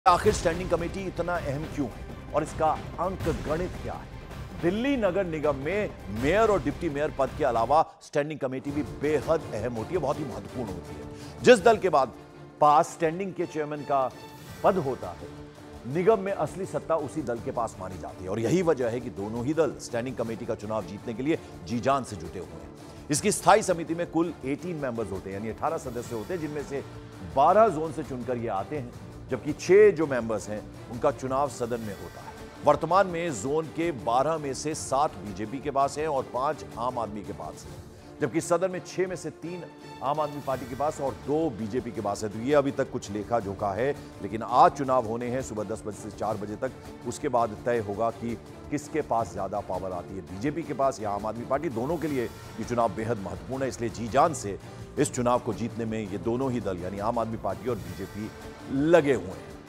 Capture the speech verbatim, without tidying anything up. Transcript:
आखिर standing committee इतना अहम क्यों है और इसका अंक गणित क्या है? दिल्ली नगर निगम में मेयर और डिप्टी मेयर पद के अलावा स्टैंडिंग कमेटी भी बेहद अहम होती है, बहुत ही महत्वपूर्ण होती है। जिस दल के बाद पास स्टैंडिंग के चेयरमैन का पद होता है, निगम में असली सत्ता उसी दल के पास मानी जाती है और यही वजह है कि दोनों ही दल स्टैंडिंग कमेटी का चुनाव जीतने के लिए जी जान से जुटे हुए हैं। इसकी स्थायी समिति में कुल अठारह मेंबर्स होते हैं, यानी अठारह सदस्य होते हैं, जिनमें से बारह जोन से चुनकर ये आते हैं, जबकि छह जो मेंबर्स हैं उनका चुनाव सदन में होता है। वर्तमान में जोन के बारह में से सात बीजेपी के पास है और पांच आम आदमी के पास है, जबकि सदन में छह में से तीन आम आदमी पार्टी के पास और दो बीजेपी के पास है। तो ये अभी तक कुछ लेखा जोखा है, लेकिन आज चुनाव होने हैं सुबह दस बजे से चार बजे तक। उसके बाद तय होगा कि किसके पास ज्यादा पावर आती है, बीजेपी के पास या आम आदमी पार्टी। दोनों के लिए ये चुनाव बेहद महत्वपूर्ण है, इसलिए जी जान से इस चुनाव को जीतने में ये दोनों ही दल यानी आम आदमी पार्टी और बीजेपी लगे हुए हैं।